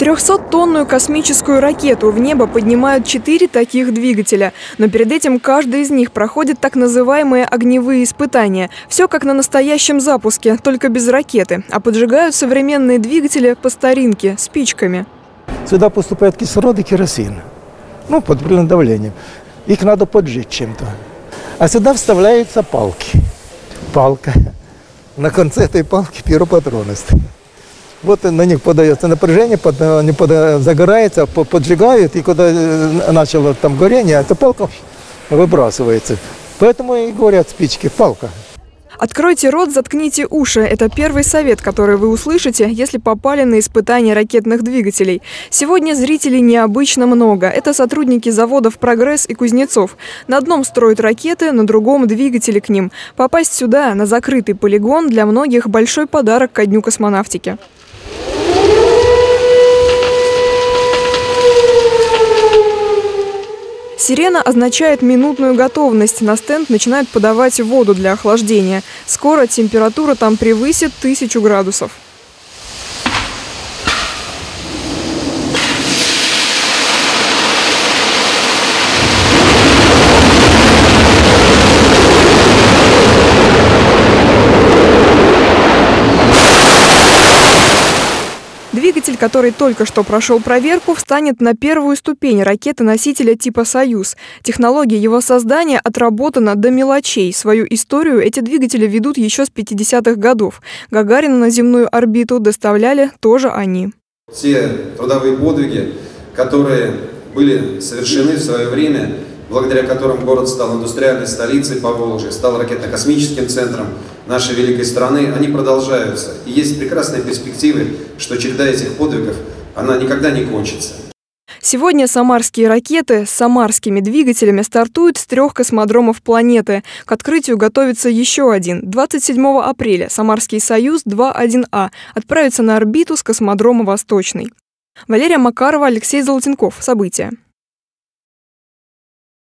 300-тонную космическую ракету в небо поднимают 4 таких двигателя. Но перед этим каждый из них проходит так называемые огневые испытания. Все как на настоящем запуске, только без ракеты. А поджигают современные двигатели по старинке, спичками. Сюда поступает кислород и керосин, под определенным давлением. Их надо поджечь чем-то. А сюда вставляются палки. Палка. На конце этой палки пиропатроны стоят. Вот на них подается напряжение, они загораются, поджигают, и когда начало там горение, эта палка выбрасывается. Поэтому и говорят спички, палка. Откройте рот, заткните уши. Это первый совет, который вы услышите, если попали на испытания ракетных двигателей. Сегодня зрителей необычно много. Это сотрудники заводов «Прогресс» и «Кузнецов». На одном строят ракеты, на другом – двигатели к ним. Попасть сюда, на закрытый полигон, для многих большой подарок ко Дню космонавтики. Сирена означает минутную готовность. На стенд начинают подавать воду для охлаждения. Скоро температура там превысит 1000 градусов. Двигатель, который только что прошел проверку, встанет на первую ступень ракеты-носителя типа «Союз». Технология его создания отработана до мелочей. Свою историю эти двигатели ведут еще с 50-х годов. Гагарина на земную орбиту доставляли тоже они. Те трудовые подвиги, которые были совершены в свое время, благодаря которым город стал индустриальной столицей Поволжья, стал ракетно-космическим центром нашей великой страны, они продолжаются. И есть прекрасные перспективы, что череда этих подвигов, она никогда не кончится. Сегодня самарские ракеты с самарскими двигателями стартуют с 3 космодромов планеты. К открытию готовится еще один. 27 апреля Самарский «Союз-2-1А» отправится на орбиту с космодрома «Восточный». Валерия Макарова, Алексей Золотенков. События.